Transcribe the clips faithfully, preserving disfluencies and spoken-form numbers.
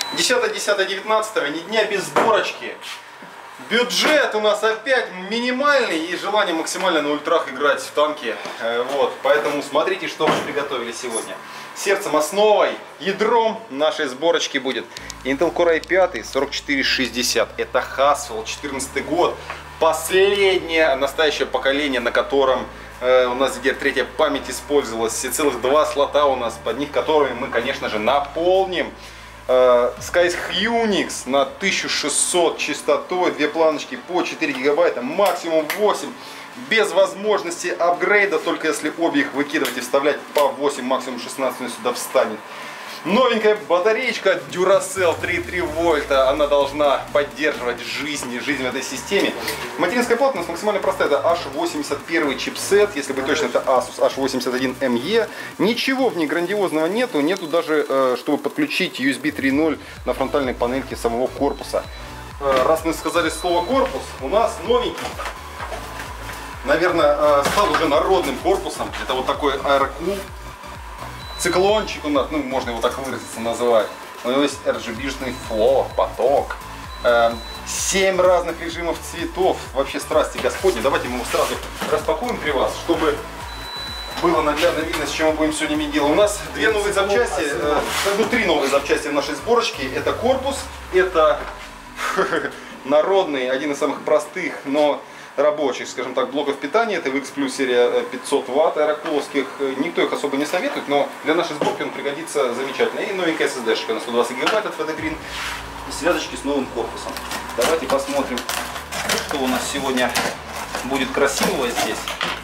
десятое десятое девятнадцатое, ни дня без сборочки. Бюджет у нас опять минимальный и желание максимально на ультрах играть в танки. Вот, поэтому смотрите, что мы приготовили сегодня. Сердцем, основой, ядром нашей сборочки будет Intel Core ай пять сорок четыре шестьдесят. Это Haswell, четырнадцатый год. Последнее настоящее поколение, на котором э, у нас ди ди ар три память использовалась. Все целых два слота у нас, под них которыми мы, конечно же, наполним. Э, Skys Unix на тысячу шестьсот частотой, две планочки по четыре гигабайта, максимум восемь. Без возможности апгрейда, только если обе их выкидывать и вставлять по восемь, максимум шестнадцать сюда встанет. Новенькая батареечка Duracell три и три вольта, она должна поддерживать жизнь, жизнь в этой системе. Материнская плата у нас максимально простая, это аш восемьдесят один чипсет, если быть точно, это Asus аш восемьдесят один эм и. Ничего в ней грандиозного нету, нету даже, чтобы подключить ю эс би три ноль на фронтальной панельке самого корпуса. Раз мы сказали слово корпус, у нас новенький, наверное, стал уже народным корпусом, это вот такой аэрокул. Циклончик у нас, ну можно его так выразиться, называть. У него есть эр джи би-шный флор, поток. семь разных режимов цветов. Вообще страсти Господни. Давайте мы его сразу распакуем при вас, чтобы было наглядно видно, с чем мы будем сегодня иметь дело. У нас две новые запчасти, э, ну три новые запчасти в нашей сборочке. Это корпус, это народный, один из самых простых, но рабочих, скажем так, блоков питания. Это ви икс Plus серия пятьсот ватт аэрокуловских. Никто их особо не советует, но для нашей сборки он пригодится замечательно. И новенькая эс эс ди-шка на сто двадцать гигабайт от Weathergreen. И связочки с новым корпусом. Давайте посмотрим, что у нас сегодня будет красивого здесь.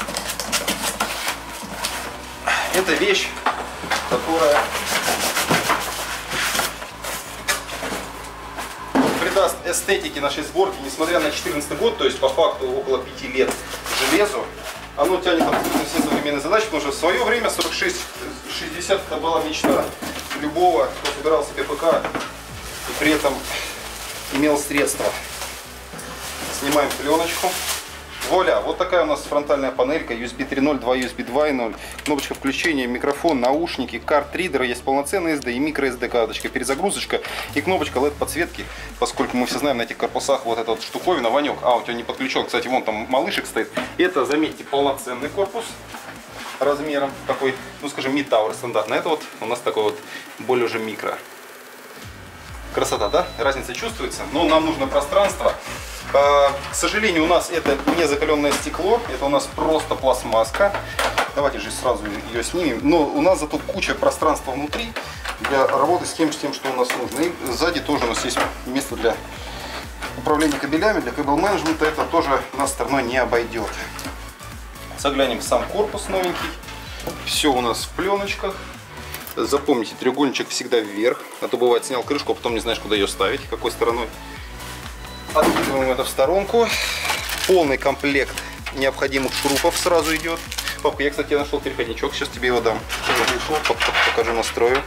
Это вещь, которая придаст эстетики нашей сборки, несмотря на четырнадцатый год, то есть по факту около пяти лет железу. Оно тянет абсолютно все современные задачи, потому что в свое время сорок шесть шестьдесят это была мечта любого, кто собирал себе ПК и при этом имел средства. Снимаем пленочку. Вуаля, вот такая у нас фронтальная панелька, ю эс би три ноль, два ю эс би два ноль, кнопочка включения, микрофон, наушники, карт-ридеры, есть полноценный эс ди и микро эс ди карточка, перезагрузочка и кнопочка эл и ди подсветки, поскольку мы все знаем, на этих корпусах вот эта вот штуковина, Ванек, а у тебя не подключен, кстати, вон там малышек стоит. Это, заметьте, полноценный корпус размером такой, ну скажем, мид-тауэр стандартный, это вот у нас такой вот более уже микро. Красота, да? Разница чувствуется, но нам нужно пространство. К сожалению, у нас это не закаленное стекло, это у нас просто пластмасска. Давайте же сразу ее снимем. Но у нас зато куча пространства внутри для работы с тем, с тем, что у нас нужно. И сзади тоже у нас есть место для управления кабелями, для кабел-менеджмента. Это тоже нас стороной не обойдет. Заглянем в сам корпус новенький. Все у нас в пленочках. Запомните, треугольничек всегда вверх, а то бывает снял крышку, а потом не знаешь, куда ее ставить, какой стороной. Откидываем это в сторонку. Полный комплект необходимых шурупов сразу идет. Папка, я, кстати, нашел переходничок, сейчас тебе его дам. Покажу, настрою.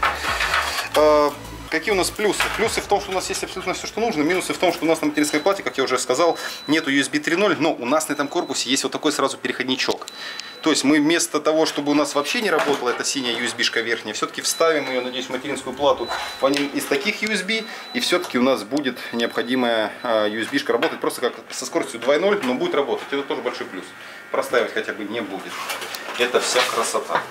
Какие у нас плюсы? Плюсы в том, что у нас есть абсолютно все, что нужно. Минусы в том, что у нас на материнской плате, как я уже сказал, нету ю эс би три ноль, но у нас на этом корпусе есть вот такой сразу переходничок. То есть мы вместо того, чтобы у нас вообще не работала эта синяя ю эс би-шка верхняя, все-таки вставим ее, надеюсь, в материнскую плату в один из таких ю эс би, и все-таки у нас будет необходимая ю эс би-шка работать просто как со скоростью два ноль, но будет работать. Это тоже большой плюс. Простаивать хотя бы не будет. Это вся красота.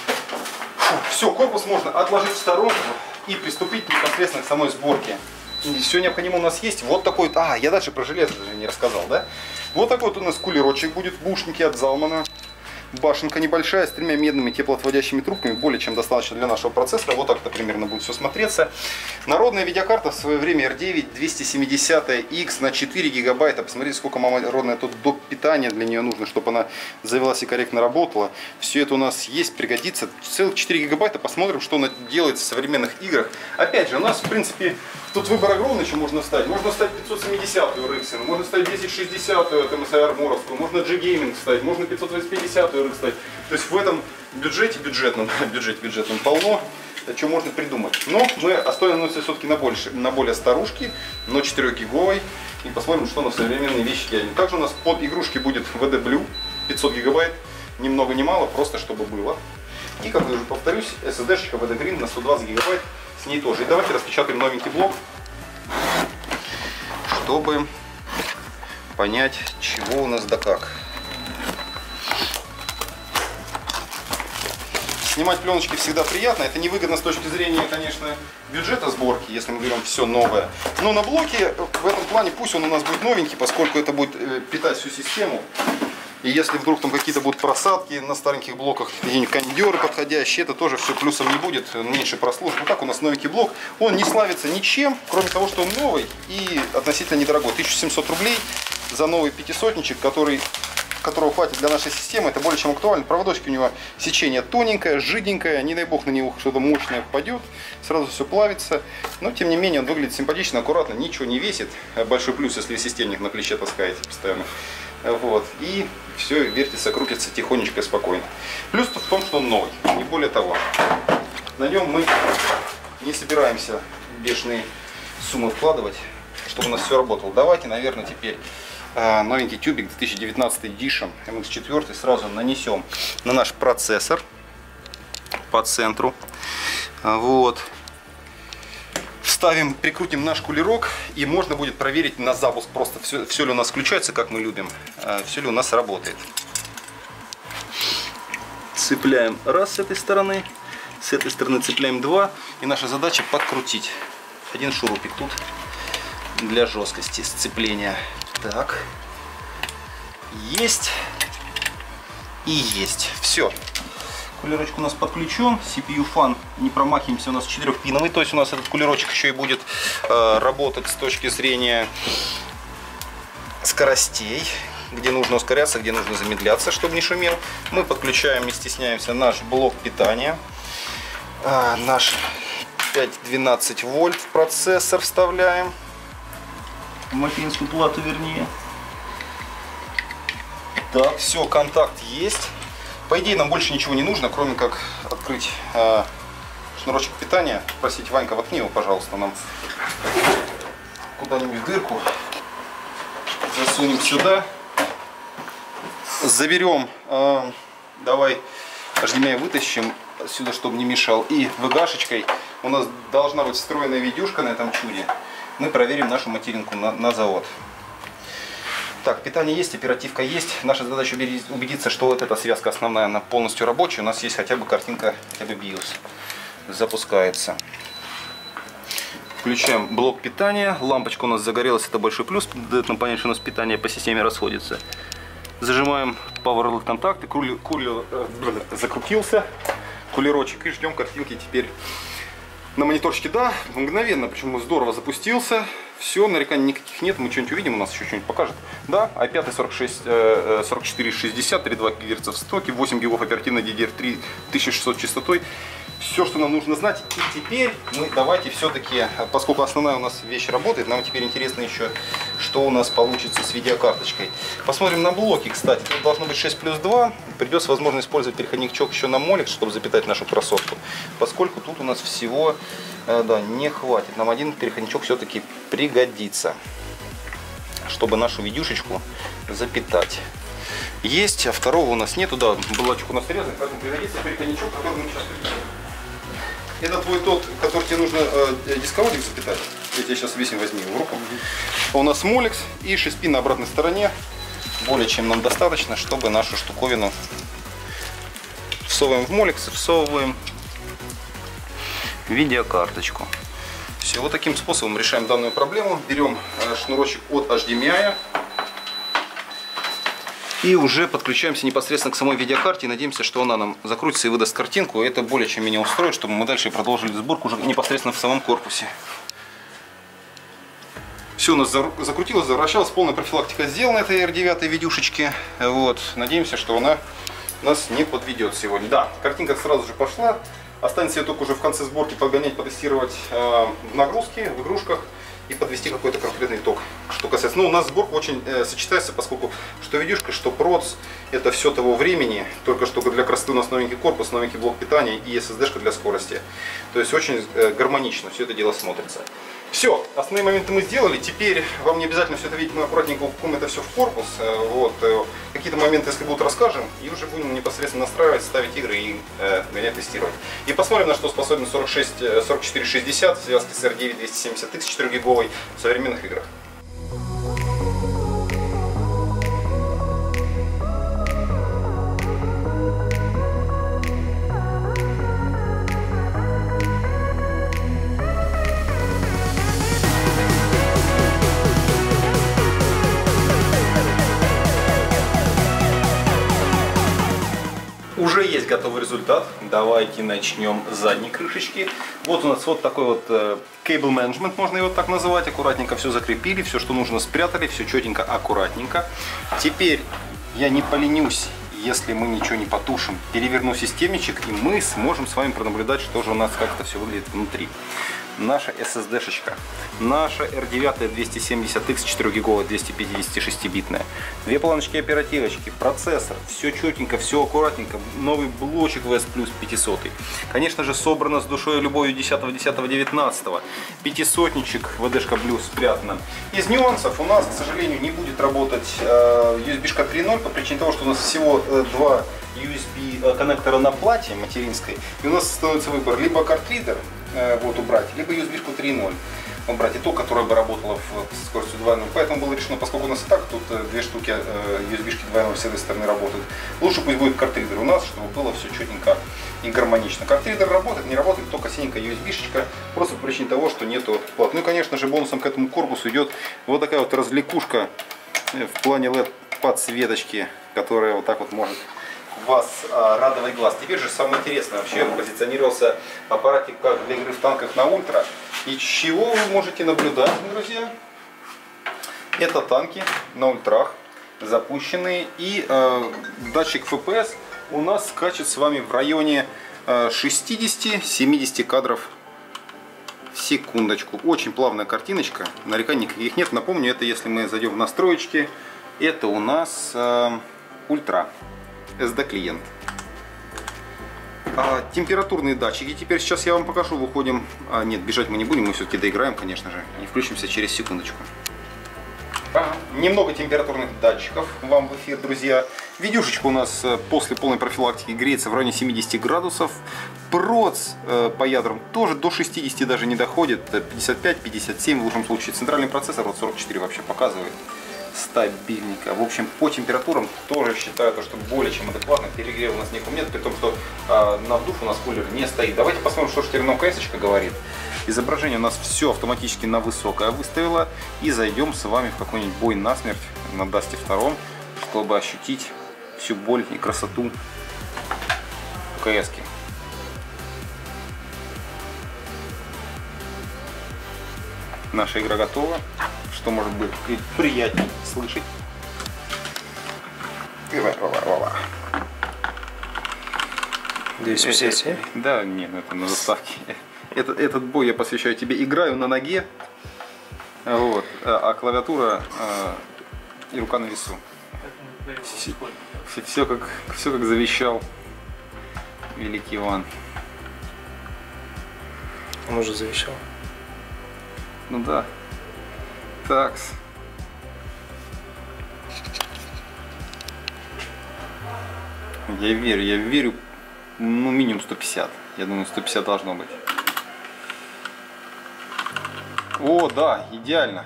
Фу, все, корпус можно отложить в сторонку и приступить непосредственно к самой сборке. И все необходимое у нас есть. Вот такой вот. А, я дальше про железо не рассказал, да? Вот такой вот у нас кулерочек будет, бушники от Залмана. Башенка небольшая, с тремя медными теплоотводящими трубками, более чем достаточно для нашего процессора. Вот так-то примерно будет все смотреться. Народная видеокарта в свое время эр девять двести семьдесят икс на четыре гигабайта. Посмотрите, сколько мама родная тут доп. Питания для нее нужно, чтобы она завелась и корректно работала. Все это у нас есть, пригодится. Целых четыре гигабайта. Посмотрим, что она делает в современных играх. Опять же, у нас, в принципе, тут выбор огромный, что можно ставить. Можно ставить пятьсот семидесятую Rexin, можно ставить десять шестидесятую эм эс ай Арморовскую, можно G-Gaming ставить, можно пятьсот пятидесятую ставить. То есть в этом бюджете бюджетном, бюджете бюджетном полно, что можно придумать. Но мы остановимся все-таки на, больше, на более старушке, но четырёхгиговой. И посмотрим, что на современные вещи делают. Также у нас под игрушки будет ви ди Blue пятьсот гигабайт. Ни много ни мало, просто чтобы было. И, как я уже повторюсь, эс эс ди-шечка Weathergreen на сто двадцать гигабайт с с ней тоже. И давайте распечатаем новенький блок, чтобы понять, чего у нас да как. Снимать пленочки всегда приятно. Это невыгодно с точки зрения, конечно, бюджета сборки, если мы берем все новое. Но на блоке в этом плане пусть он у нас будет новенький, поскольку это будет питать всю систему. И если вдруг там какие-то будут просадки на стареньких блоках, какие-нибудь кондеры подходящие, это тоже все плюсом не будет, меньше прослушки. Вот так у нас новенький блок. Он не славится ничем, кроме того, что он новый и относительно недорогой. тысяча семьсот рублей за новый пятисотничек, который... которого хватит для нашей системы, это более чем актуально. Проводочки у него сечение тоненькое, жиденькое, не дай бог на него что-то мощное впадет, сразу все плавится. Но тем не менее он выглядит симпатично, аккуратно, ничего не весит. Большой плюс, если системник на плече таскаете постоянно. Вот. И все вертится, крутится тихонечко и спокойно. Плюс в том, что он новый, не более того. На нем мы не собираемся бешеные суммы вкладывать, чтобы у нас все работало. Давайте, наверное, теперь новенький тюбик две тысячи девятнадцатый Edition эм икс четыре сразу нанесем на наш процессор по центру. Вот. Вставим, прикрутим наш кулерок, и можно будет проверить на запуск просто, все, все ли у нас включается, как мы любим, все ли у нас работает. Цепляем раз с этой стороны, с этой стороны цепляем два, и наша задача подкрутить. Один шурупик тут для жесткости сцепления. Так, есть и есть. Все. Кулерочек у нас подключен. си пи ю-фан, не промахиваемся, у нас четырехпиновый. То есть у нас этот кулерочек еще и будет э, работать с точки зрения скоростей. Где нужно ускоряться, где нужно замедляться, чтобы не шумел. Мы подключаем, не стесняемся, наш блок питания. Э, наш пять двенадцать вольт в процессор вставляем. В материнскую плату, вернее. Так, все, контакт есть. По идее, нам больше ничего не нужно, кроме как открыть э, шнурочек питания. Просить Ванька, воткни его, пожалуйста, нам куда-нибудь дырку. Засунем сюда. Заберем, э, давай эйч ди эм ай вытащим сюда, чтобы не мешал. И вэ гэ эй-шечкой у нас должна быть встроенная видюшка на этом чуде. Мы проверим нашу материнку на, на завод. Так, питание есть, оперативка есть. Наша задача убедиться, что вот эта связка основная, она полностью рабочая. У нас есть хотя бы картинка, хотя бы биос. Запускается. Включаем блок питания. Лампочка у нас загорелась, это большой плюс. Дает нам понять, что у нас питание по системе расходится. Зажимаем Power контакты. Кулер, кулер э, закрутился. Кулерочек. И ждем картинки теперь. На мониторчике, да, мгновенно, почему здорово запустился. Все, нареканий никаких нет, мы что-нибудь увидим, у нас еще что-нибудь покажет. Да, ай пять сорок шесть, сорок четыре шестьдесят, три и два гигагерца в стоке, восемь гигов оперативной ди ди ар три, тысяча шестьсот частотой. Все, что нам нужно знать. И теперь мы давайте все-таки, поскольку основная у нас вещь работает, нам теперь интересно еще, что у нас получится с видеокарточкой. Посмотрим на блоки, кстати. Тут должно быть шесть плюс два. Придется, возможно, использовать переходничок еще на Molex, чтобы запитать нашу красотку. Поскольку тут у нас всего да, не хватит. Нам один переходничок все-таки пригодится, чтобы нашу видюшечку запитать. Есть, а второго у нас нету. Да, блочек у нас срезан, поэтому пригодится переходничок, который мы сейчас прикрепим. Это твой тот, который тебе нужно э, дисководик запитать. Я тебе сейчас весь возьми в руку. У нас Molex и шесть пин на обратной стороне. Более чем нам достаточно, чтобы нашу штуковину всовываем в Molex и всовываем видеокарточку. Все, вот таким способом решаем данную проблему. Берем э, шнурочек от эйч ди эм ай. И уже подключаемся непосредственно к самой видеокарте и надеемся, что она нам закрутится и выдаст картинку. Это более чем меня устроит, чтобы мы дальше продолжили сборку уже непосредственно в самом корпусе. Все у нас закрутилось, завращалось, полная профилактика сделана этой эр девять видюшечки. Вот. Надеемся, что она нас не подведет сегодня. Да, картинка сразу же пошла. Останется ее только уже в конце сборки погонять, потестировать э, в нагрузке, в игрушках и подвести какой-то конкретный ток. Что касается, ну, у нас сборка очень э, сочетается, поскольку что видюшка, что проц, это все того времени, только что для красоты у нас новенький корпус, новенький блок питания и эс эс ди-шка для скорости. То есть очень э, гармонично все это дело смотрится. Все, основные моменты мы сделали. Теперь вам не обязательно все это видеть, мы аккуратненько упакуем это все в корпус. Вот. Какие-то моменты, если будут, расскажем. И уже будем непосредственно настраивать, ставить игры и э, гонять, тестировать. И посмотрим, на что способен сорок шесть, сорок четыре шестьдесят в связке с эр девять двести семьдесят икс четыре гиговой в современных играх. Уже есть готовый результат. Давайте начнем с задней крышечки. Вот у нас вот такой вот э, cable management, можно его так называть. Аккуратненько все закрепили, все, что нужно, спрятали, все четенько, аккуратненько. Теперь я не поленюсь, если мы ничего не потушим, переверну системничек, и мы сможем с вами пронаблюдать, что же у нас, как это все выглядит внутри. Наша эс эс ди-шечка, наша эр девять двести семьдесят икс четыре гиговая двести пятьдесят шесть битная, две планочки оперативочки, процессор, все четенько, все аккуратненько, новый блочек ви эс плюс пятьсот. Конечно же, собрано с душой и любовью десятого десятого девятнадцатого, пятисотничек ви ди-шка Blue спрятано. Из нюансов у нас, к сожалению, не будет работать э, ю эс би-шка три ноль по причине того, что у нас всего э, два ю эс би коннектора на плате материнской, и у нас становится выбор либо картридер э, вот убрать, либо ю эс би-шку три ноль убрать, и то, которая бы работала в скоростью два ноль. Поэтому было решено, поскольку у нас и так тут две штуки ю эс би-шки два ноль с этой стороны работают, лучше пусть будет картридер у нас, чтобы было все четенько и гармонично. Картридер работает, не работает только синенькая ю эс би-шечка, просто по причине того, что нету плат. Ну и, конечно же, бонусом к этому корпусу идет вот такая вот развлекушка в плане эл и ди-подсветочки, которая вот так вот может вас а, радовать глаз. Теперь же самое интересное, вообще позиционировался аппаратик как для игры в танках на ультра. И чего вы можете наблюдать, друзья? Это танки на ультрах запущенные, и э, датчик эф пи эс у нас скачет с вами в районе э, шестидесяти-семидесяти кадров в секундочку. Очень плавная картиночка, нареканий никаких нет. Напомню, это если мы зайдем в настройки, это у нас э, ультра. эс ди клиент. А, температурные датчики. Теперь сейчас я вам покажу. Выходим. А, нет, бежать мы не будем. Мы все-таки доиграем, конечно же. И включимся через секундочку. А, немного температурных датчиков вам в эфир, друзья. Видюшечка у нас после полной профилактики греется в районе семидесяти градусов. Проц э, по ядрам тоже до шестидесяти даже не доходит. пятьдесят пять — пятьдесят семь в лучшем случае. Центральный процессор вот сорок четыре вообще показывает. Стабильненько. В общем, по температурам тоже считаю, то, что более чем адекватно. Перегрева у нас никакого нет, при том, что э, на вдув у нас кулер не стоит. Давайте посмотрим, что же теперь ка эс-очка говорит. Изображение у нас все автоматически на высокое выставило. И зайдем с вами в какой-нибудь бой насмерть на Дасте два, чтобы ощутить всю боль и красоту ка эс-ки. Наша игра готова. Что может быть приятнее слышать. двести пятьдесят семь? Да, нет, это на заставке. Это, этот бой я посвящаю тебе. Играю на ноге, вот, а, а клавиатура а, и рука на весу. Все, все, все, как, все как завещал великий Иван. Он уже завещал. Ну да. Такс. Я верю, я верю, ну минимум сто пятьдесят. Я думаю, сто пятьдесят должно быть. О, да, идеально.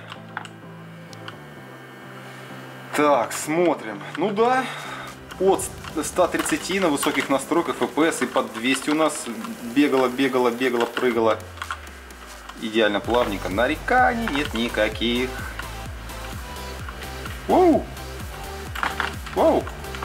Так, смотрим. Ну да, от ста тридцати на высоких настройках эф пи эс и под двести у нас бегала, бегала, бегала, прыгала. Идеально плавненько. Нареканий нет никаких. Воу! Воу!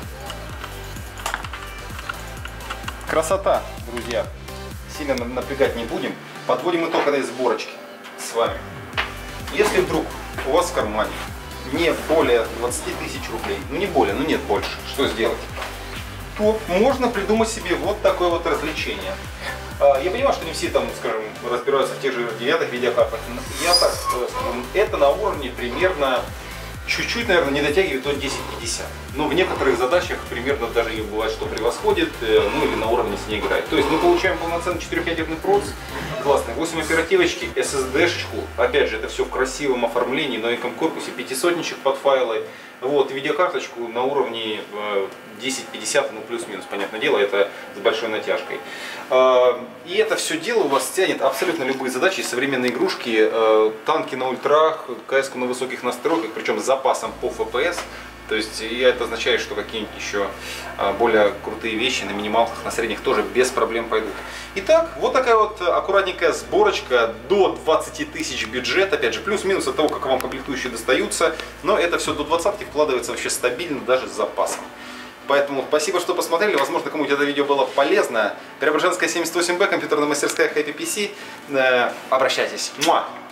Красота, друзья. Сильно напрягать не будем. Подводим итог этой сборочки с вами. Если вдруг у вас в кармане не более двадцати тысяч рублей, ну не более, ну нет больше, что сделать? То можно придумать себе вот такое вот развлечение. Я понимаю, что не все там, скажем, разбираются в тех же девятых видеокартах. Я так скажу, это на уровне примерно, чуть-чуть, наверное, не дотягивает до десяти пятидесяти. Но в некоторых задачах примерно даже и бывает, что превосходит, ну или на уровне с ней играет. То есть мы получаем полноценный четырехъядерный процесс, классные. восемь оперативочки, эс эс ди-шечку. Опять же, это все в красивом оформлении, новеньком корпусе, пятисотничек под файлы. Вот, видеокарточку на уровне десять пятьдесят, ну плюс-минус, понятное дело, это с большой натяжкой. И это все дело у вас тянет абсолютно любые задачи, современные игрушки, танки на ультрах, КС-ку на высоких настройках, причем с запасом по эф пи эс. То есть и это означает, что какие-нибудь еще более крутые вещи на минималках, на средних тоже без проблем пойдут. Итак, вот такая вот аккуратненькая сборочка до двадцати тысяч бюджет. Опять же, плюс-минус от того, как вам комплектующие достаются. Но это все до двадцатки вкладывается вообще стабильно, даже с запасом. Поэтому спасибо, что посмотрели. Возможно, кому-то это видео было полезно. Преображенская семьдесят восемь бэ, компьютерная мастерская Happy пи си. Обращайтесь. Муа!